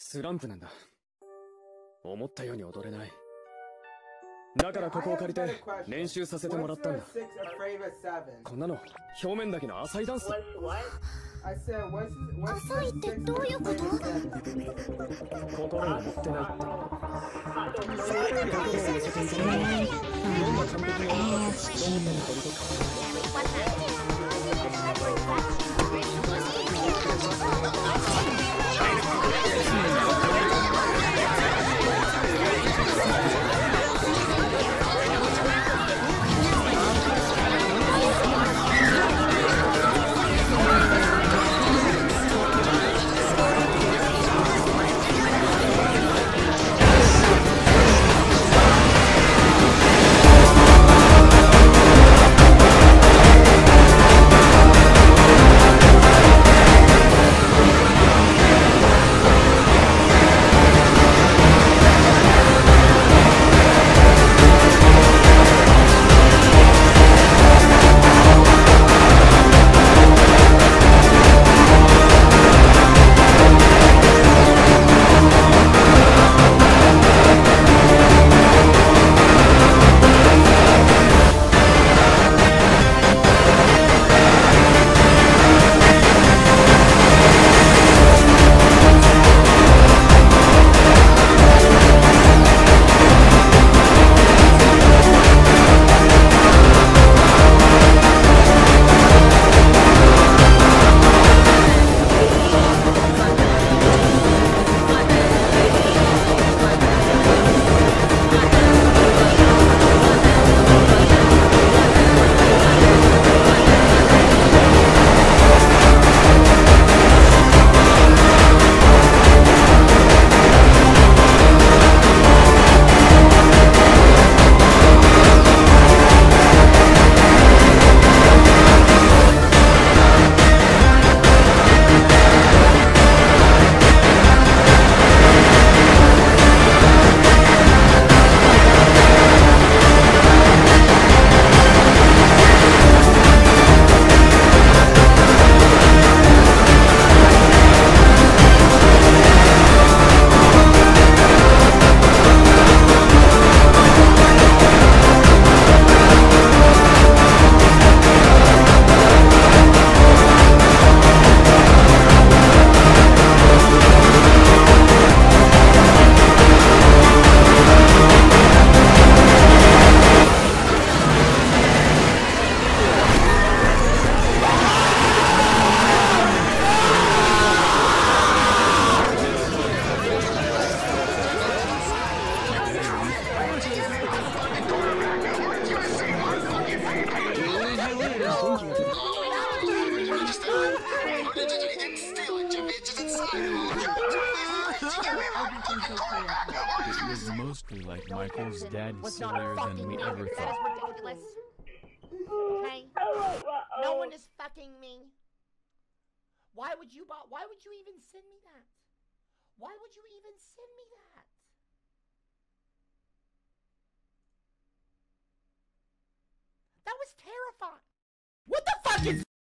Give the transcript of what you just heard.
スランプなんだ。思ったように踊れない。だからここを借りて練習させてもらったんだ。こんなの表面だけの浅いダンス。 浅いってどういうこと？ 心が持ってないって。 It was mostly like Michael's dad sillier than we ever thought. Okay? No one is fucking me. Why would you even send me that? Why would you even send me that? That was terrifying. What the fuck is